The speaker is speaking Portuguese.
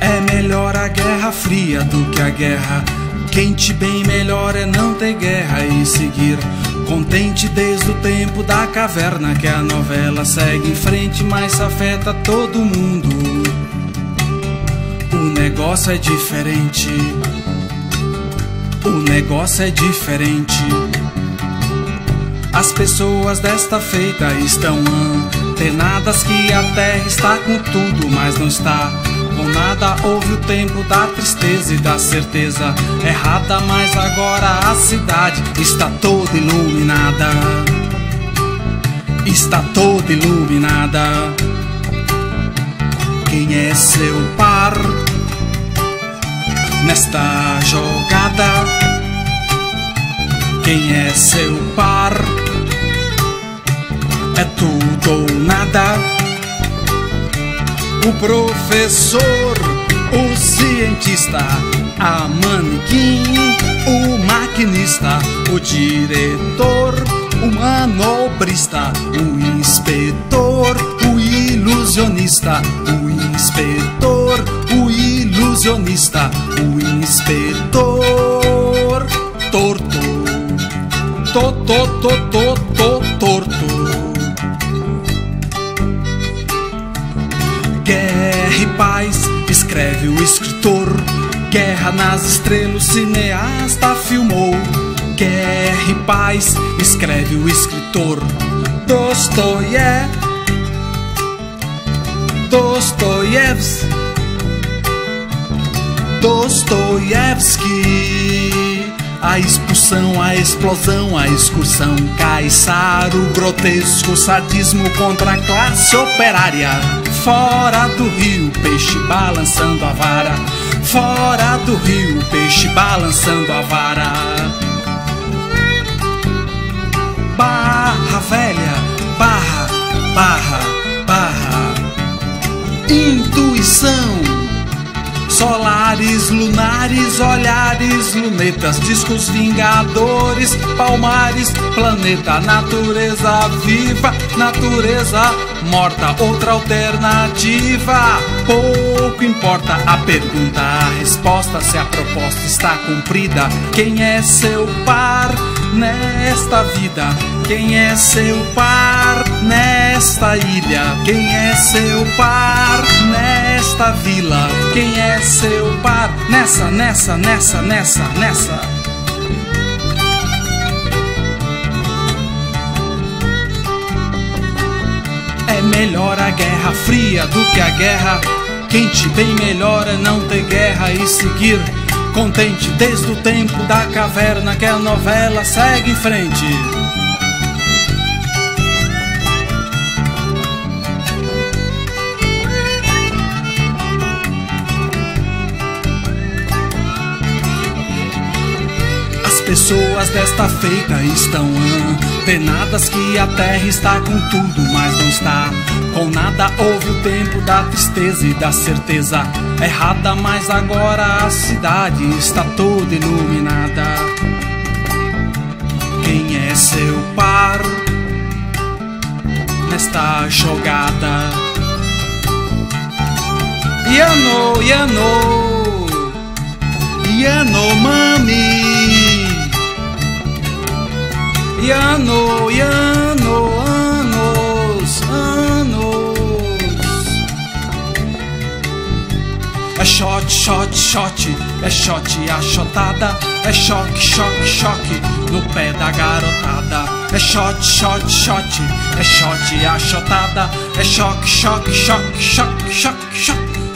É melhor a guerra fria do que a guerra quente. Bem melhor é não ter guerra e seguir contente desde o tempo da caverna. Que a novela segue em frente, mas afeta todo mundo. O negócio é diferente. O negócio é diferente. As pessoas desta feita estão antenadas que a terra está com tudo, mas não está com nada. Houve o tempo da tristeza e da certeza errada, mas agora a cidade está toda iluminada. Está toda iluminada. Quem é seu par nesta jogada? Quem é seu par? É tudo ou nada. O professor, o cientista, a manequim, o maquinista, o diretor, o manobrista, o inspetor, o ilusionista, o inspetor, o ilusionista, o inspetor torto, torto. Guerra e paz, escreve o escritor. Guerra nas estrelas, o cineasta filmou. Guerra e paz, escreve o escritor. Dostoiévski. A expulsão, a explosão, a excursão, Caissaro, grotesco sadismo contra a classe operária. Fora do rio, peixe balançando a vara. Fora do rio, peixe balançando a vara. Barra velha, barra. Intuição. Solares, lunares, olhares, lunetas, discos vingadores, palmares, planeta, natureza viva, natureza morta, outra alternativa. Pouco importa a pergunta, a resposta, se a proposta está cumprida. Quem é seu par nesta vida? Quem é seu par nesta ilha? Quem é seu par nesta vila? Quem é seu par nessa? É melhor a guerra fria do que a guerra quente. Bem melhor é não ter guerra e seguir contente desde o tempo da caverna. Que a novela segue em frente. Pessoas desta feita estão antenadas que a terra está com tudo, mas não está com nada. Houve o tempo da tristeza e da certeza errada, mas agora a cidade está toda iluminada. Quem é seu par nesta jogada? Yanomami. Anos. É shot, é shot achotada. É choque no pé da garotada. É shot, é shot achotada. É choque.